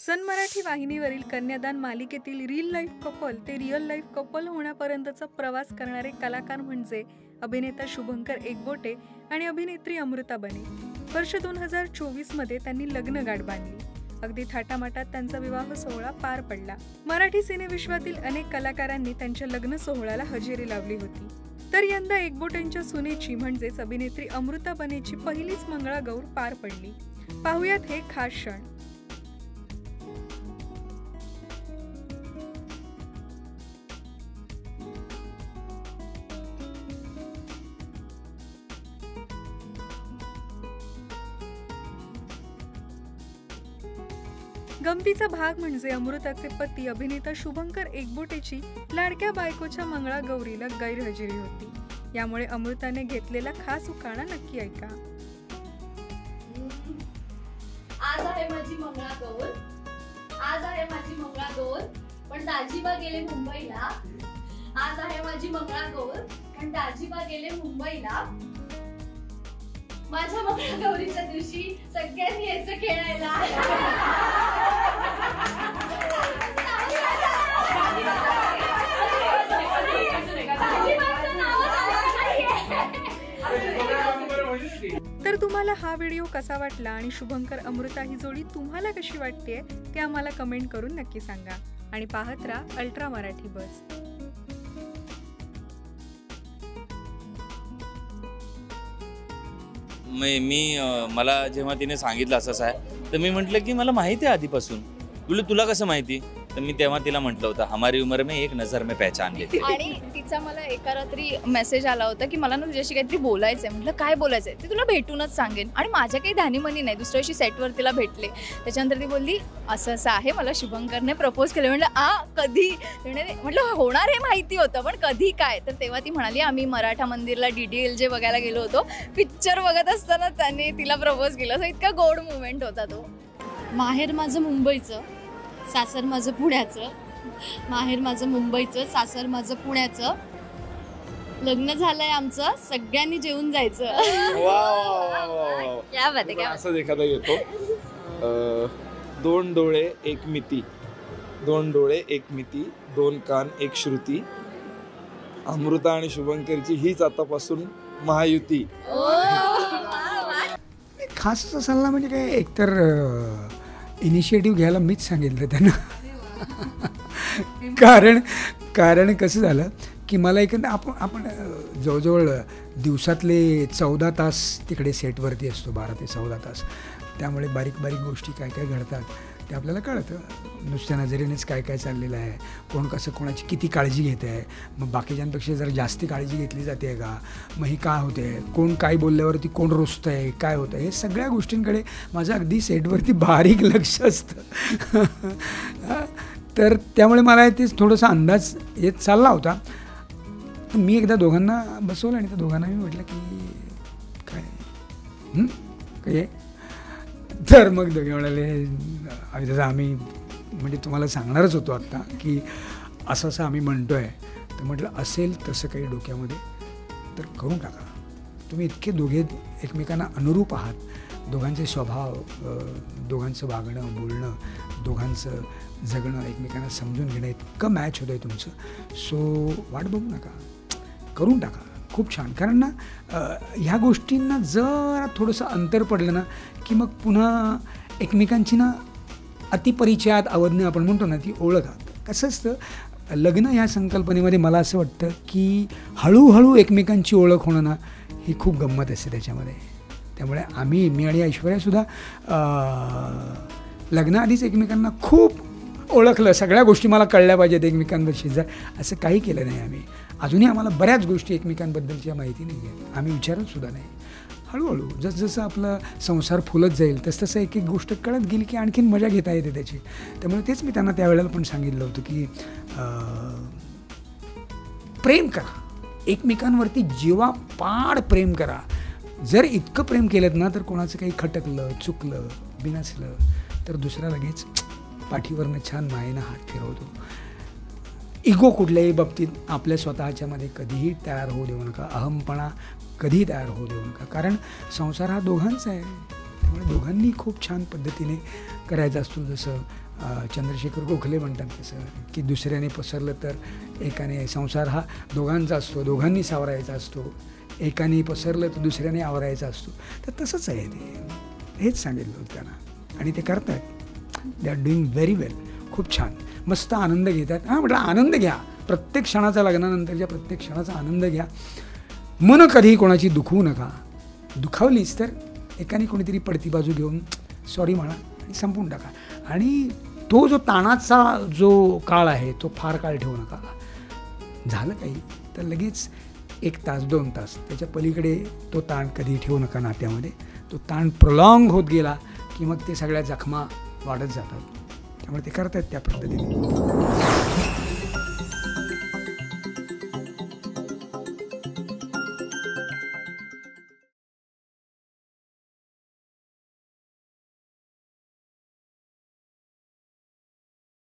सन मराठी वाहिनीवरील कन्यादान मालिकेतील reel life couple ते रिअल लाईफ कपल होण्यापर्यंतचा प्रवास करणारे कलाकार म्हणजे अभिनेता शुभंकर एकबोटे आणि अभिनेत्री अमृता बने. वर्ष 2024 मध्ये त्यांनी लग्नगाठ बांधली. अगदी थाटामाटात त्यांचा विवाह सोहळा पार पडला. मराठी सिनेविश्वातील अनेक कलाकारांनी त्यांच्या लग्न सोहळ्याला हजेरी लावली होती. तर यंदा एकबोटेंच्या सुनेची म्हणजेच अभिनेत्री अमृता बनेची पहिलीच मंगळागौर पार पडली. पाहुयात हे खास क्षण. गमतीचा भाग म्हणजे अमृताचे पती अभिनेता शुभंकर एकबोटेची लाडक्या बायकोच्या मंगळागौरीला गैरहजेरी होती. यामुळे अमृताने घेतलेला खास उखाणा नक्की ऐका. आज आहे माझी मंगळागौर, आज आहे माझी मंगळागौर, पण दाजीबा गेले मुंबईला. आज आहे माझी मंगळागौर, पण दाजीबा गेले मुंबईला. माझ्या मंगळागौरीच्या दिवशी सगळ्यांनी यायचं खेळायला. तर तुम्हाला हा व्हिडिओ कसा वाटला आणि शुभंकर अमृता ही जोडी तुम्हाला कशी वाटतेय ते आम्हाला कमेंट करून नक्की सांगा. आणि पाहत राहा अल्ट्रा मराठी बस. मला जेव्हा तिने सांगितलं असंच आहे तर मी म्हटलं की मला माहिती आहे आधीपासून. तुला कसं माहिती? तर मी तेव्हा तिला म्हटलं होतं हमारी उम्र में एक नजर में पहचान लेते. आणि तिचा मला एका रात्री मेसेज आला होता की मला ना तुझ्याशी काहीतरी बोलायचंय. म्हटलं काय बोलायचंय? ते तुला भेटूनच सांगेन. आणि माझ्या काही ध्यानीमनी नाही. दुसऱ्या दिवशी सेटवर तिला भेटले. त्याच्यानंतर ती बोलली असं असं आहे, मला शुभंकरने प्रपोज केलं. म्हटलं कधी? म्हटलं होणार हे माहिती होतं पण कधी काय? तर तेव्हा ती म्हणाली आम्ही मराठा मंदिरला DDLJ बघायला गेलो होतो. पिक्चर बघत असताना त्याने तिला प्रपोज केलं. इतका गोड मुवमेंट होता तो. माहेर माझं मुंबईचं, सासर माझं पुण्याचं. माहेर माझं मुंबईचं, सासर माझं पुण्याचं. लग्न झालंय आमचं, सगळ्यांनी जेवून जायचं. क्या बात आहे, क्या असं एखादा येतो. दोन डोळे एक मिती, दोन डोळे एक मिती, दोन कान एक श्रुती. अमृता आणि शुभंकरची हीच आतापासून महायुती. खास असा सल्ला म्हणजे काय, एकतर इनिशिएटिव्ह घ्यायला मीच सांगितलं त्यांना. कारण कसं झालं की मला एकंदर आपण जवळजवळ दिवसातले 14 तास तिकडे सेटवरती असतो, 12 ते 14 तास. त्यामुळे बारीक बारीक गोष्टी काय काय घडतात ते आपल्याला कळतं. नुसत्या नजरेनेच काय काय चाललेलं आहे, कोण कसं कोणाची किती काळजी घेत आहे, मग बाकीच्यांपेक्षा जरा जास्त काळजी घेतली जाते का, मग ही काय होते, कोण काय बोलल्यावरती कोण रुसतं आहे, काय होतं, हे सगळ्या गोष्टींकडे माझं अगदी सेटवरती बारीक लक्ष असतं. तर त्यामुळे मला तेच थोडासा अंदाज येत चालला होता. तर मी एकदा दोघांना बसवलं आणि त्या दोघांना मी म्हटलं की काय तर मग दोघे म्हणाले जसं आम्ही म्हणजे तुम्हाला सांगणारच होतो आत्ता की असं असं आम्ही म्हणतो आहे. तर म्हटलं असेल तसं काही डोक्यामध्ये तर करून टाका. तुम्ही इतके दोघे एकमेकांना अनुरूप आहात. दोघांचे स्वभाव, दोघांचं वागणं बोलणं, दोघांचं जगणं, एकमेकांना समजून घेणं इतकं मॅच होतं आहे तुमचं. सो वाट बघू नका, करून टाका. खूप छान. कारण ना ह्या गोष्टींना जरा थोडंसं अंतर पडलं ना की मग पुन्हा एकमेकांची ना अतिपरिचयात अवज्ञा आपण म्हणतो ना ती ओळखात. कसं असतं लग्न ह्या संकल्पनेमध्ये मला असं वाटतं की हळूहळू एकमेकांची ओळख होणं ना ही खूप गंमत असते त्याच्यामध्ये. त्यामुळे मी आणि ऐश्वर्यासुद्धा लग्नाआधीच एकमेकांना खूप ओळखलं. सगळ्या गोष्टी मला कळल्या पाहिजेत एकमेकांबद्दल जर असं काही केलं नाही आम्ही. अजूनही आम्हाला बऱ्याच गोष्टी एकमेकांबद्दलच्या माहिती नाही आहे, आम्ही विचारतसुद्धा नाही. हळूहळू जसं आपलं संसार फुलत जाईल तसं एक एक गोष्ट कळत गेली की आणखीन मजा घेता येते त्याची. त्यामुळे तेच मी त्यांना त्यावेळेला पण सांगितलं होतं की प्रेम करा एकमेकांवरती, जीवापाड प्रेम करा. जर इतकं प्रेम केलं ना तर कोणाचं काही खटकलं चुकलं बिनसलं तर दुसरा लगेच पाठीवरनं छान मायेनं हात फिरवतो. इगो कुठल्याही बाबतीत आपल्या स्वतःच्यामध्ये कधीही तयार होऊ देऊ नका. अहमपणा कधीही तयार होऊ देऊ नका. कारण संसार हा दोघांचा आहे. त्यामुळे दोघांनी खूप छान पद्धतीने करायचं असतो. जसं चंद्रशेखर गोखले म्हणतात तसं की दुसऱ्याने पसरलं तर एकाने, संसार हा दोघांचा असतो, दोघांनी सावरायचा असतो, एकाने पसरलं तर दुसऱ्याने आवरायचा असतो. तर तसंच आहे ते, हेच सांगितलं होतं त्यांना आणि ते करत आहेत. They are doing very well. खूप छान, मस्त आनंद घेतात. हां, म्हटलं आनंद घ्या, प्रत्येक क्षणाचा, लग्नानंतरच्या प्रत्येक क्षणाचा आनंद घ्या. मन कधीही कोणाची दुखवू नका. दुखावलीच तर एकाने कोणीतरी पडती बाजू घेऊन सॉरी म्हणा आणि संपवून टाका. आणि तो जो ताणाचा जो काळ आहे तो फार काळ ठेवू नका. झालं काही तर लगेच 1 तास 2 तास, त्याच्या पलीकडे तो ताण कधी ठेवू नका नात्यामध्ये. तो ताण प्रोलॉंग होत गेला की मग ते सगळ्या जखमा वाढत जातात. त्यामुळे ते करतात त्या पद्धतीने.